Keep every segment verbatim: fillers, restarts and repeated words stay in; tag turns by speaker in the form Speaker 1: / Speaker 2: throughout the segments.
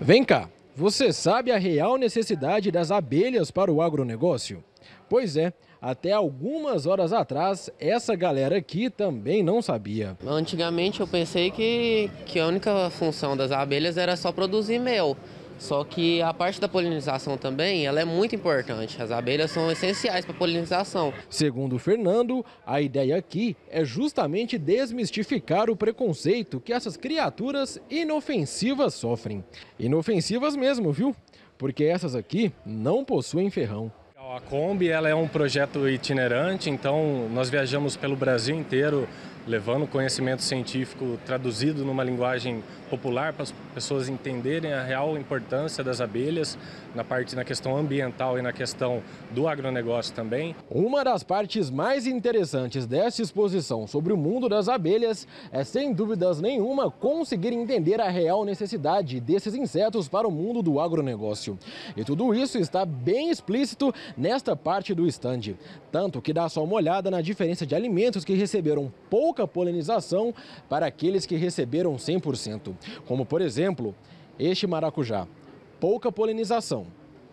Speaker 1: Vem cá, você sabe a real necessidade das abelhas para o agronegócio? Pois é, até algumas horas atrás, essa galera aqui também não sabia.
Speaker 2: Antigamente eu pensei que, que a única função das abelhas era só produzir mel. Só que a parte da polinização também, ela é muito importante. As abelhas são essenciais para a polinização.
Speaker 1: Segundo o Fernando, a ideia aqui é justamente desmistificar o preconceito que essas criaturas inofensivas sofrem. Inofensivas mesmo, viu? Porque essas aqui não possuem ferrão.
Speaker 3: A Kombi ela é um projeto itinerante, então nós viajamos pelo Brasil inteiro levando conhecimento científico traduzido numa linguagem popular para as pessoas entenderem a real importância das abelhas na parte na questão ambiental e na questão do agronegócio também.
Speaker 1: Uma das partes mais interessantes dessa exposição sobre o mundo das abelhas é, sem dúvidas nenhuma, conseguir entender a real necessidade desses insetos para o mundo do agronegócio. E tudo isso está bem explícito nesta parte do estande. Tanto que dá só uma olhada na diferença de alimentos que receberam pouca polinização para aqueles que receberam cem por cento. Como, por exemplo, este maracujá. Pouca polinização.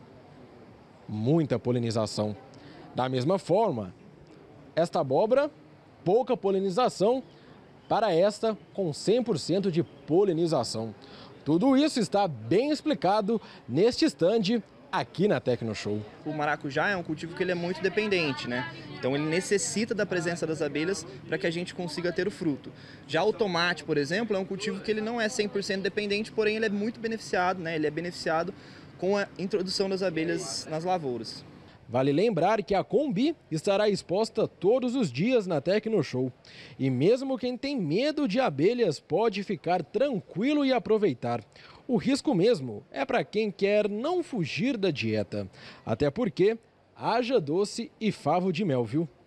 Speaker 1: Muita polinização. Da mesma forma, esta abóbora, pouca polinização para esta com cem por cento de polinização. Tudo isso está bem explicado neste estande aqui na Tecnoshow.
Speaker 4: O maracujá é um cultivo que ele é muito dependente, né? Então ele necessita da presença das abelhas para que a gente consiga ter o fruto. Já o tomate, por exemplo, é um cultivo que ele não é cem por cento dependente, porém ele é muito beneficiado, né? Ele é beneficiado com a introdução das abelhas nas lavouras.
Speaker 1: Vale lembrar que a Kombi estará exposta todos os dias na Tecnoshow. E mesmo quem tem medo de abelhas pode ficar tranquilo e aproveitar. O risco mesmo é para quem quer não fugir da dieta. Até porque haja doce e favo de mel, viu?